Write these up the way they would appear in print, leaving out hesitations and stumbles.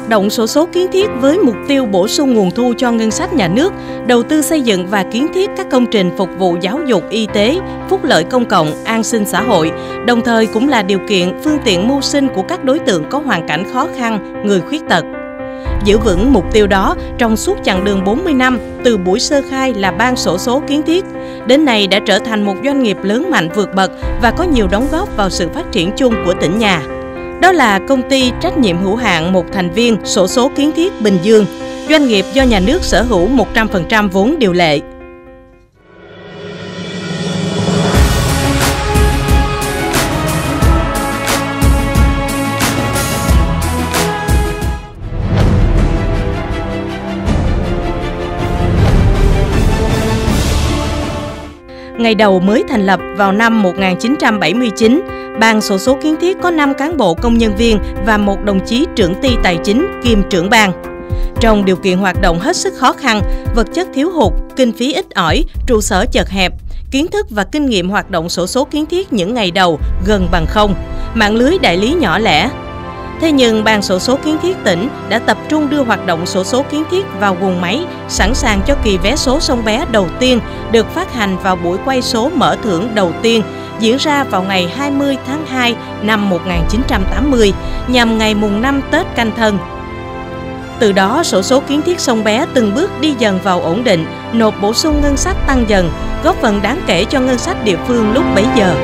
Hoạt động xổ số kiến thiết với mục tiêu bổ sung nguồn thu cho ngân sách nhà nước, đầu tư xây dựng và kiến thiết các công trình phục vụ giáo dục, y tế, phúc lợi công cộng, an sinh xã hội, đồng thời cũng là điều kiện, phương tiện mưu sinh của các đối tượng có hoàn cảnh khó khăn, người khuyết tật. Giữ vững mục tiêu đó trong suốt chặng đường 40 năm, từ buổi sơ khai là Ban xổ số kiến thiết, đến nay đã trở thành một doanh nghiệp lớn mạnh vượt bậc và có nhiều đóng góp vào sự phát triển chung của tỉnh nhà. Đó là công ty trách nhiệm hữu hạn một thành viên xổ số kiến thiết Bình Dương, doanh nghiệp do nhà nước sở hữu 100% vốn điều lệ. Ngày đầu mới thành lập vào năm 1979, Ban xổ số kiến thiết có 5 cán bộ công nhân viên và một đồng chí trưởng ty tài chính kiêm trưởng ban. Trong điều kiện hoạt động hết sức khó khăn, vật chất thiếu hụt, kinh phí ít ỏi, trụ sở chật hẹp, kiến thức và kinh nghiệm hoạt động xổ số kiến thiết những ngày đầu gần bằng không, mạng lưới đại lý nhỏ lẻ. Thế nhưng Ban xổ số kiến thiết tỉnh đã tập trung đưa hoạt động xổ số kiến thiết vào guồng máy, sẵn sàng cho kỳ vé số Sông Bé đầu tiên được phát hành vào buổi quay số mở thưởng đầu tiên diễn ra vào ngày 20 tháng 2 năm 1980 nhằm ngày mùng 5 Tết Canh Thân. Từ đó, xổ số kiến thiết Sông Bé từng bước đi dần vào ổn định, nộp bổ sung ngân sách tăng dần, góp phần đáng kể cho ngân sách địa phương lúc bấy giờ.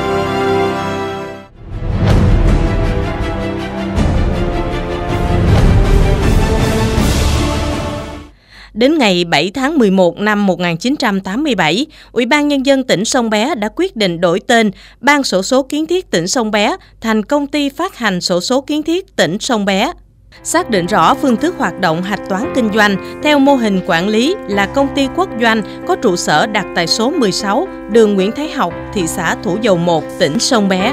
Đến ngày 7 tháng 11 năm 1987, Ủy ban Nhân dân tỉnh Sông Bé đã quyết định đổi tên Ban xổ số kiến thiết tỉnh Sông Bé thành Công ty phát hành xổ số kiến thiết tỉnh Sông Bé. Xác định rõ phương thức hoạt động hạch toán kinh doanh theo mô hình quản lý là công ty quốc doanh có trụ sở đặt tại số 16, đường Nguyễn Thái Học, thị xã Thủ Dầu Một, tỉnh Sông Bé.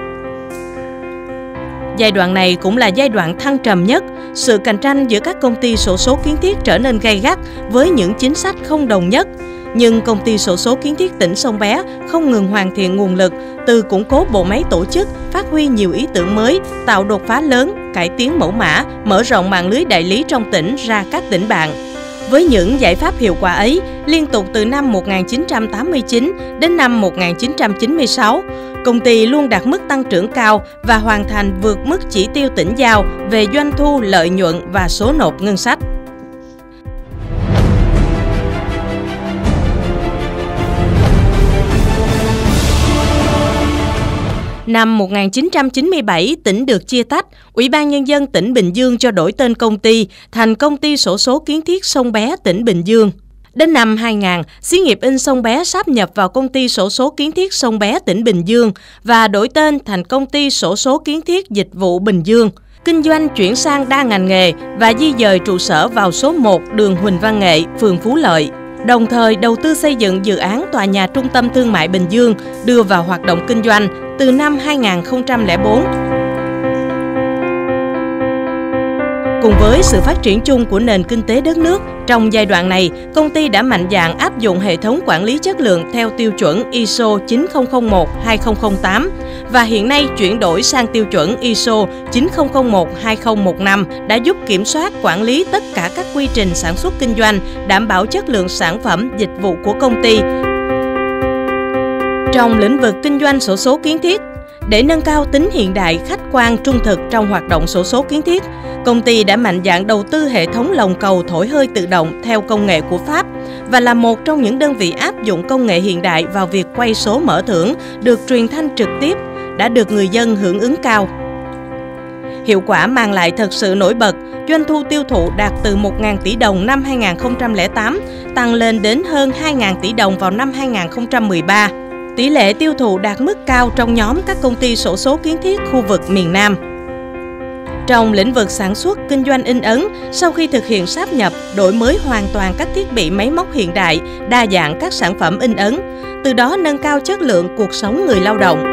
Giai đoạn này cũng là giai đoạn thăng trầm nhất, sự cạnh tranh giữa các công ty xổ số kiến thiết trở nên gay gắt với những chính sách không đồng nhất. Nhưng công ty xổ số kiến thiết tỉnh Sông Bé không ngừng hoàn thiện nguồn lực, từ củng cố bộ máy tổ chức, phát huy nhiều ý tưởng mới, tạo đột phá lớn, cải tiến mẫu mã, mở rộng mạng lưới đại lý trong tỉnh ra các tỉnh bạn. Với những giải pháp hiệu quả ấy, liên tục từ năm 1989 đến năm 1996, công ty luôn đạt mức tăng trưởng cao và hoàn thành vượt mức chỉ tiêu tỉnh giao về doanh thu, lợi nhuận và số nộp ngân sách. Năm 1997, tỉnh được chia tách, Ủy ban Nhân dân tỉnh Bình Dương cho đổi tên công ty thành Công ty xổ số kiến thiết Sông Bé tỉnh Bình Dương. Đến năm 2000, xí nghiệp in Sông Bé sáp nhập vào Công ty xổ số kiến thiết Sông Bé tỉnh Bình Dương và đổi tên thành Công ty xổ số kiến thiết Dịch vụ Bình Dương. Kinh doanh chuyển sang đa ngành nghề và di dời trụ sở vào số 1 đường Huỳnh Văn Nghệ, phường Phú Lợi. Đồng thời đầu tư xây dựng dự án tòa nhà Trung tâm Thương mại Bình Dương đưa vào hoạt động kinh doanh từ năm 2004. Cùng với sự phát triển chung của nền kinh tế đất nước, trong giai đoạn này, công ty đã mạnh dạn áp dụng hệ thống quản lý chất lượng theo tiêu chuẩn ISO 9001-2008 và hiện nay chuyển đổi sang tiêu chuẩn ISO 9001-2015 đã giúp kiểm soát quản lý tất cả các quy trình sản xuất kinh doanh, đảm bảo chất lượng sản phẩm, dịch vụ của công ty. Trong lĩnh vực kinh doanh xổ số kiến thiết, để nâng cao tính hiện đại, khách quan, trung thực trong hoạt động xổ số kiến thiết, công ty đã mạnh dạn đầu tư hệ thống lồng cầu thổi hơi tự động theo công nghệ của Pháp và là một trong những đơn vị áp dụng công nghệ hiện đại vào việc quay số mở thưởng được truyền thanh trực tiếp, đã được người dân hưởng ứng cao. Hiệu quả mang lại thật sự nổi bật, doanh thu tiêu thụ đạt từ 1.000 tỷ đồng năm 2008, tăng lên đến hơn 2.000 tỷ đồng vào năm 2013. Tỷ lệ tiêu thụ đạt mức cao trong nhóm các công ty xổ số kiến thiết khu vực miền Nam. Trong lĩnh vực sản xuất, kinh doanh in ấn, sau khi thực hiện sáp nhập, đổi mới hoàn toàn các thiết bị máy móc hiện đại, đa dạng các sản phẩm in ấn, từ đó nâng cao chất lượng cuộc sống người lao động.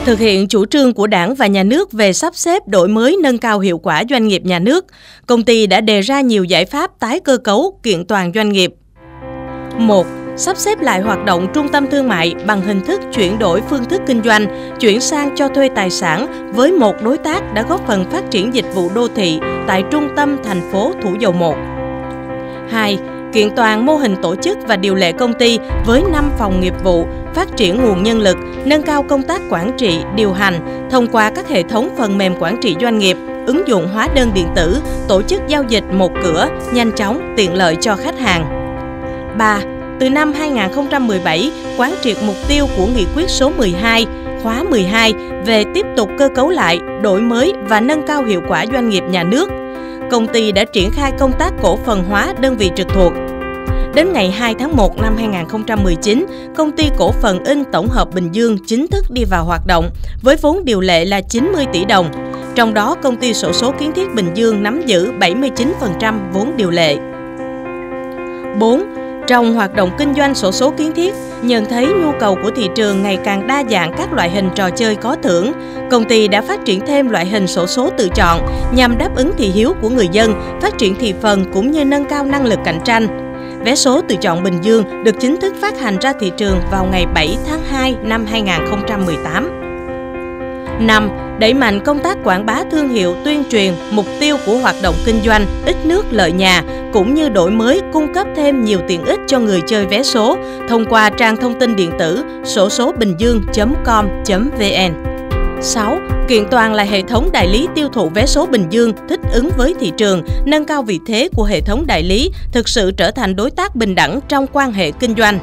Thực hiện chủ trương của Đảng và Nhà nước về sắp xếp đổi mới nâng cao hiệu quả doanh nghiệp nhà nước, công ty đã đề ra nhiều giải pháp tái cơ cấu, kiện toàn doanh nghiệp. 1. Sắp xếp lại hoạt động trung tâm thương mại bằng hình thức chuyển đổi phương thức kinh doanh, chuyển sang cho thuê tài sản với một đối tác đã góp phần phát triển dịch vụ đô thị tại trung tâm thành phố Thủ Dầu Một. 2. Kiện toàn mô hình tổ chức và điều lệ công ty với 5 phòng nghiệp vụ, phát triển nguồn nhân lực, nâng cao công tác quản trị, điều hành thông qua các hệ thống phần mềm quản trị doanh nghiệp, ứng dụng hóa đơn điện tử, tổ chức giao dịch một cửa, nhanh chóng, tiện lợi cho khách hàng. 3. Từ năm 2017, quán triệt mục tiêu của Nghị quyết số 12, khóa 12 về tiếp tục cơ cấu lại, đổi mới và nâng cao hiệu quả doanh nghiệp nhà nước. Công ty đã triển khai công tác cổ phần hóa đơn vị trực thuộc. Đến ngày 2 tháng 1 năm 2019, Công ty Cổ phần In Tổng hợp Bình Dương chính thức đi vào hoạt động với vốn điều lệ là 90 tỷ đồng. Trong đó, Công ty Xổ số Kiến thiết Bình Dương nắm giữ 79% vốn điều lệ. 4. Trong hoạt động kinh doanh xổ số kiến thiết, nhận thấy nhu cầu của thị trường ngày càng đa dạng các loại hình trò chơi có thưởng, công ty đã phát triển thêm loại hình xổ số tự chọn nhằm đáp ứng thị hiếu của người dân, phát triển thị phần cũng như nâng cao năng lực cạnh tranh. Vé số tự chọn Bình Dương được chính thức phát hành ra thị trường vào ngày 7 tháng 2 năm 2018. 5. Đẩy mạnh công tác quảng bá thương hiệu, tuyên truyền mục tiêu của hoạt động kinh doanh ít nước lợi nhà cũng như đổi mới cung cấp thêm nhiều tiện ích cho người chơi vé số thông qua trang thông tin điện tử xổ số bình dương.com.vn. 6. Kiện toàn lại hệ thống đại lý tiêu thụ vé số Bình Dương thích ứng với thị trường, nâng cao vị thế của hệ thống đại lý, thực sự trở thành đối tác bình đẳng trong quan hệ kinh doanh.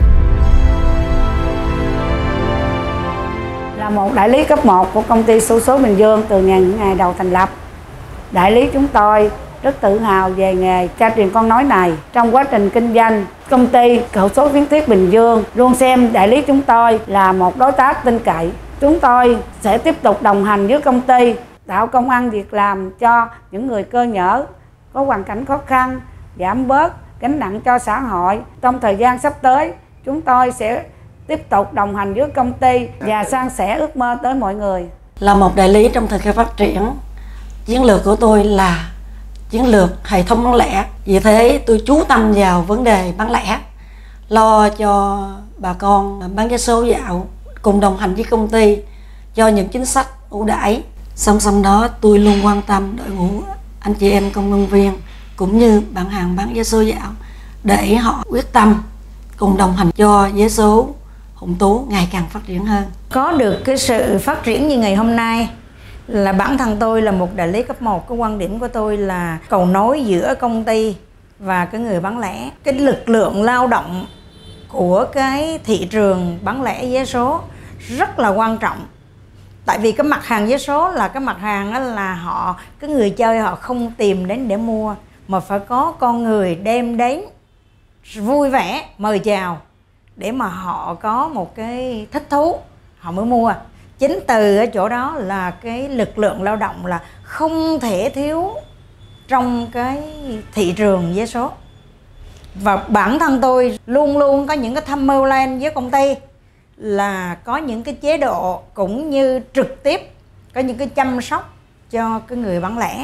Là một đại lý cấp 1 của công ty xổ số Bình Dương từ ngày đầu thành lập. Đại lý chúng tôi rất tự hào về nghề cha truyền con nối này. Trong quá trình kinh doanh, công ty Xổ số Kiến thiết Bình Dương luôn xem đại lý chúng tôi là một đối tác tin cậy. Chúng tôi sẽ tiếp tục đồng hành với công ty, tạo công ăn việc làm cho những người cơ nhở, có hoàn cảnh khó khăn, giảm bớt gánh nặng cho xã hội. Trong thời gian sắp tới, chúng tôi sẽ tiếp tục đồng hành với công ty và san sẻ ước mơ tới mọi người. Là một đại lý trong thời kỳ phát triển, chiến lược của tôi là chiến lược hệ thống bán lẻ. Vì thế tôi chú tâm vào vấn đề bán lẻ, lo cho bà con bán vé số dạo cùng đồng hành với công ty cho những chính sách ưu đãi. Song song đó tôi luôn quan tâm đội ngũ anh chị em công nhân viên cũng như bạn hàng bán vé số dạo để họ quyết tâm cùng đồng hành cho vé số Hùng Tú ngày càng phát triển hơn. Có được cái sự phát triển như ngày hôm nay là bản thân tôi là một đại lý cấp 1, cái quan điểm của tôi là cầu nối giữa công ty và cái người bán lẻ. Cái lực lượng lao động của cái thị trường bán lẻ vé số rất là quan trọng. Tại vì cái mặt hàng vé số là cái mặt hàng đó là cái người chơi họ không tìm đến để mua, mà phải có con người đem đến vui vẻ mời chào để mà họ có một cái thích thú họ mới mua. Chính từ ở chỗ đó là cái lực lượng lao động là không thể thiếu trong cái thị trường vé số. Và bản thân tôi luôn luôn có những cái tham mưu lên với công ty là có những cái chế độ cũng như trực tiếp có những cái chăm sóc cho cái người bán lẻ.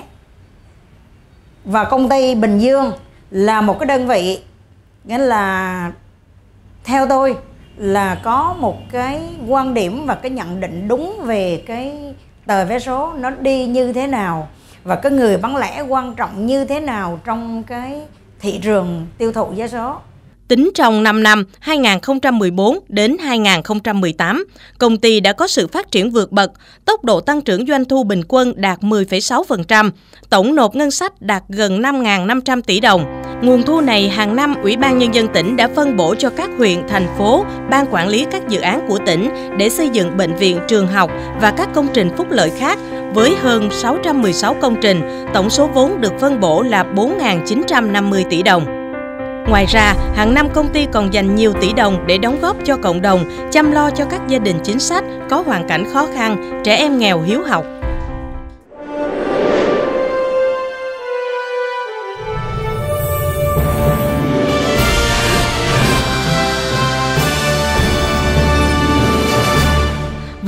Và công ty Bình Dương là một cái đơn vị, nghĩa là theo tôi là có một cái quan điểm và cái nhận định đúng về cái tờ vé số nó đi như thế nào và cái người bán lẻ quan trọng như thế nào trong cái thị trường tiêu thụ vé số. Tính trong 5 năm 2014 đến 2018, công ty đã có sự phát triển vượt bậc, tốc độ tăng trưởng doanh thu bình quân đạt 10,6%, tổng nộp ngân sách đạt gần 5.500 tỷ đồng. Nguồn thu này hàng năm Ủy ban Nhân dân tỉnh đã phân bổ cho các huyện, thành phố, ban quản lý các dự án của tỉnh để xây dựng bệnh viện, trường học và các công trình phúc lợi khác với hơn 616 công trình, tổng số vốn được phân bổ là 4.950 tỷ đồng. Ngoài ra, hàng năm công ty còn dành nhiều tỷ đồng để đóng góp cho cộng đồng, chăm lo cho các gia đình chính sách có hoàn cảnh khó khăn, trẻ em nghèo hiếu học.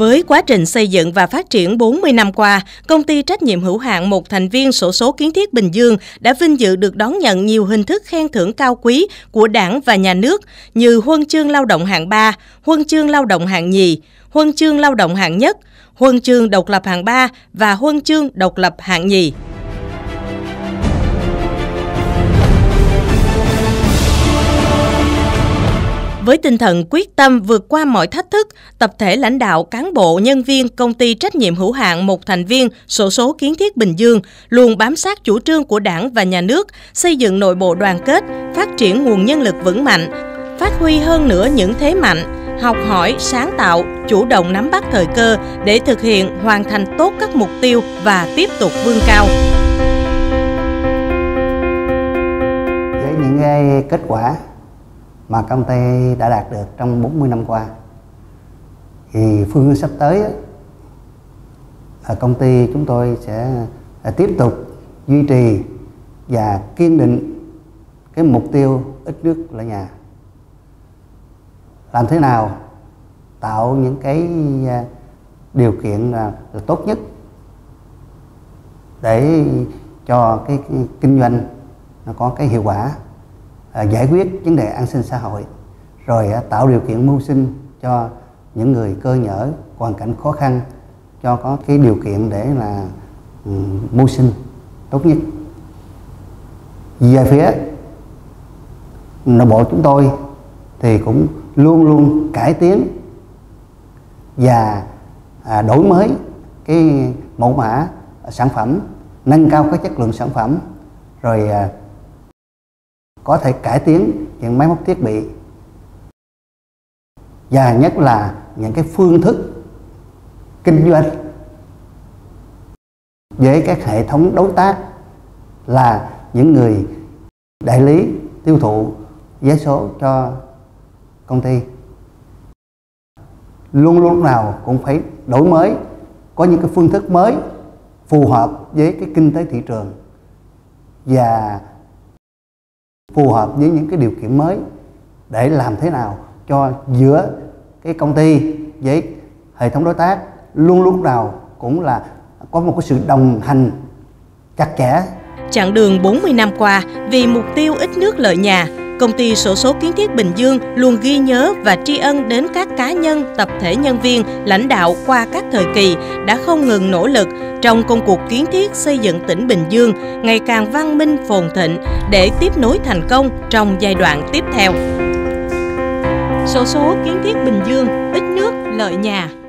Với quá trình xây dựng và phát triển 40 năm qua, Công ty trách nhiệm hữu hạn một thành viên xổ số kiến thiết Bình Dương đã vinh dự được đón nhận nhiều hình thức khen thưởng cao quý của Đảng và Nhà nước như Huân chương Lao động hạng 3, Huân chương Lao động hạng nhì, Huân chương Lao động hạng nhất, Huân chương Độc lập hạng 3 và Huân chương Độc lập hạng nhì. Với tinh thần quyết tâm vượt qua mọi thách thức, tập thể lãnh đạo, cán bộ, nhân viên Công ty trách nhiệm hữu hạn một thành viên xổ số kiến thiết Bình Dương luôn bám sát chủ trương của Đảng và Nhà nước, xây dựng nội bộ đoàn kết, phát triển nguồn nhân lực vững mạnh, phát huy hơn nữa những thế mạnh, học hỏi, sáng tạo, chủ động nắm bắt thời cơ để thực hiện, hoàn thành tốt các mục tiêu và tiếp tục vươn cao. Với những cái kết quả mà công ty đã đạt được trong 40 năm qua, thì phương hướng sắp tới công ty chúng tôi sẽ tiếp tục duy trì và kiên định cái mục tiêu ít nước lợi nhà. Làm thế nào tạo những cái điều kiện là tốt nhất để cho cái kinh doanh nó có cái hiệu quả, giải quyết vấn đề an sinh xã hội, rồi tạo điều kiện mưu sinh cho những người cơ nhở, hoàn cảnh khó khăn, cho có cái điều kiện để là mưu sinh tốt nhất. Về phía nội bộ chúng tôi thì cũng luôn luôn cải tiến và đổi mới cái mẫu mã sản phẩm, nâng cao cái chất lượng sản phẩm, rồi có thể cải tiến những máy móc thiết bị, và nhất là những cái phương thức kinh doanh với các hệ thống đối tác là những người đại lý tiêu thụ vé số cho công ty. Luôn lúc nào cũng phải đổi mới, có những cái phương thức mới phù hợp với cái kinh tế thị trường và phù hợp với những cái điều kiện mới, để làm thế nào cho giữa cái công ty với hệ thống đối tác luôn lúc nào cũng là có một cái sự đồng hành chặt chẽ. Chặng đường 40 năm qua, vì mục tiêu ít nước lợi nhà, Công ty xổ số kiến thiết Bình Dương luôn ghi nhớ và tri ân đến các cá nhân, tập thể nhân viên, lãnh đạo qua các thời kỳ đã không ngừng nỗ lực trong công cuộc kiến thiết xây dựng tỉnh Bình Dương ngày càng văn minh phồn thịnh để tiếp nối thành công trong giai đoạn tiếp theo. Xổ số kiến thiết Bình Dương, ít nước lợi nhà.